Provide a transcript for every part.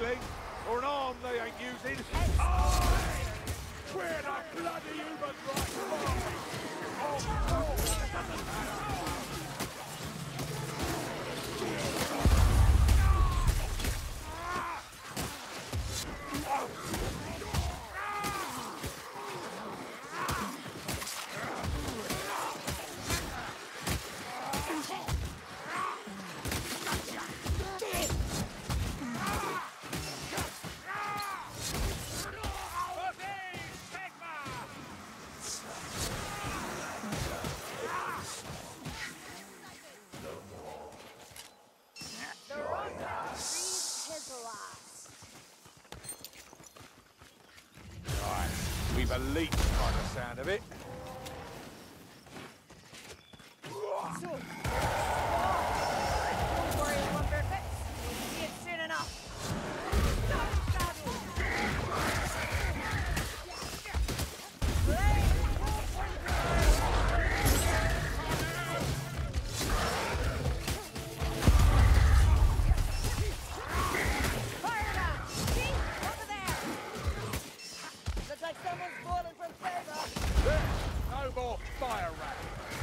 feeling, or an arm they ain't using. Aye! Where the bloody humans right by? We've a leech by the sound of it. So, don't worry, Lumberfix. We'll see it soon enough. No more fire rat.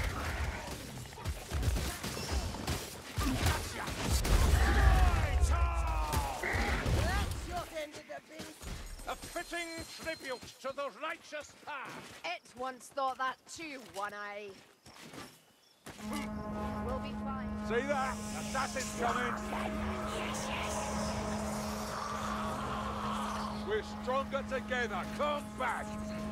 That's your end of the beast. A fitting tribute to the righteous path. It once thought that too, One-Eye. We'll be fine. See that? Assassin's coming. We're stronger together. Come back.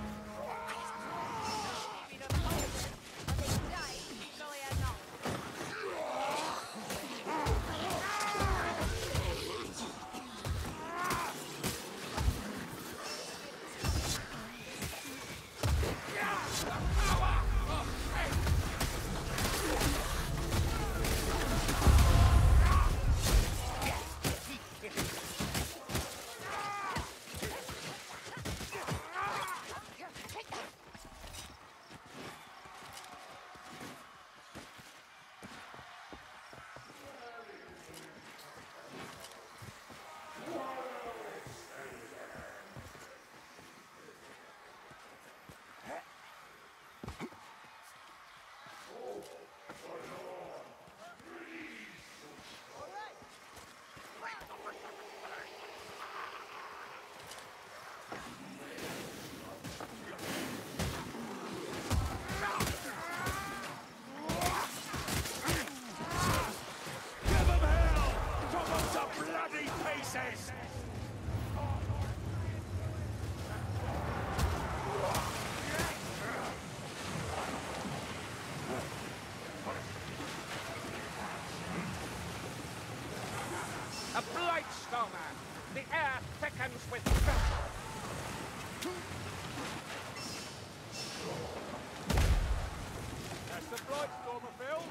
A blight snowman. The air thickens with filth. That's the blight stormer, Phil.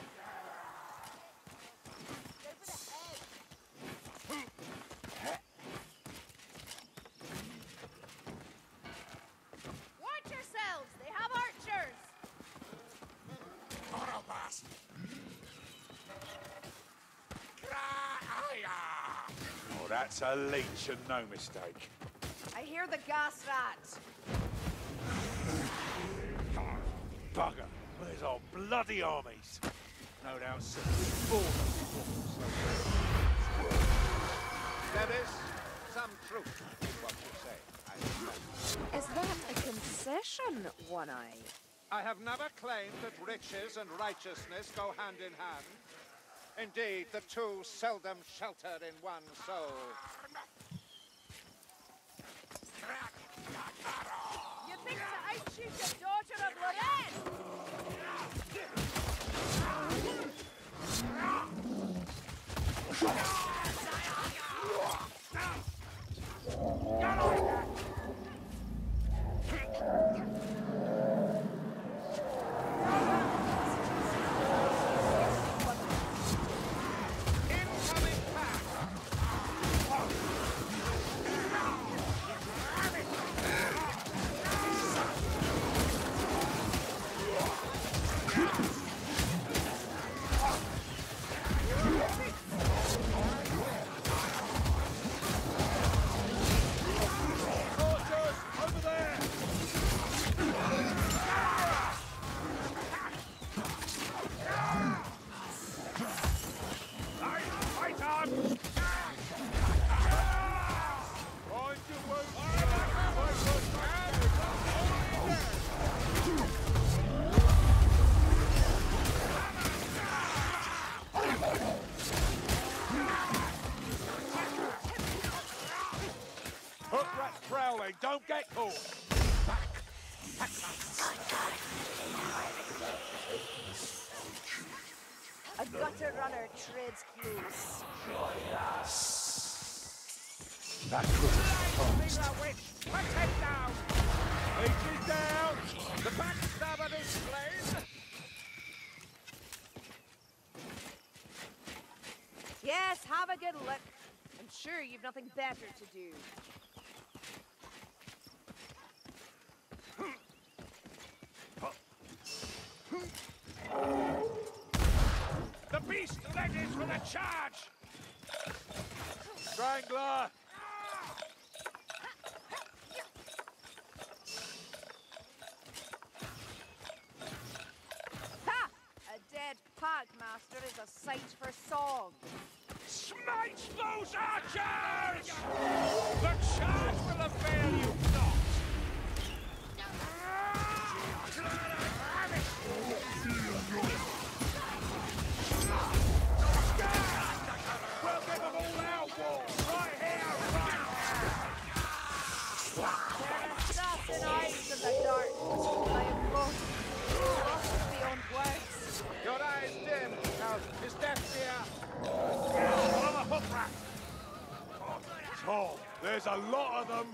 Watch yourselves! They have archers! Autobus. Oh, that's a leech and no mistake. I hear the gas rat. Bugger. Where's our bloody armies? No doubt some There is some truth in what you say, I Is that a concession, One-Eye? I have never claimed that riches and righteousness go hand in hand. Indeed, the two seldom shelter in one soul. You think to outshoot the daughter of Lorraine? moving. Don't get caught. A gutter runner treads close. That was Leave the witch. Put him down. Leech is down. The backstabber is slain. Yes, have a good look. I'm sure you've nothing better to do. The beast readies for the charge. Strangler. Ha! A dead Pugmaster is a sight for song. Smite those archers! The charge will avail you not! We'll give them all our war! Right here, right There are assassin eyes in the dark. I am lost beyond words. Your eyes dim. Now, is death here? On the hook rack! Tom, there's a lot of them.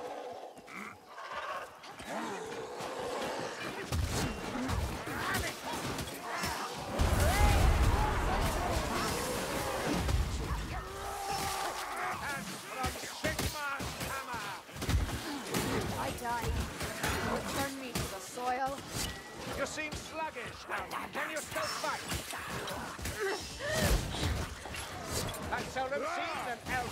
I die. Return me to the soil. You seem sluggish, Helm. Can you still fight? I've seldom seen an elf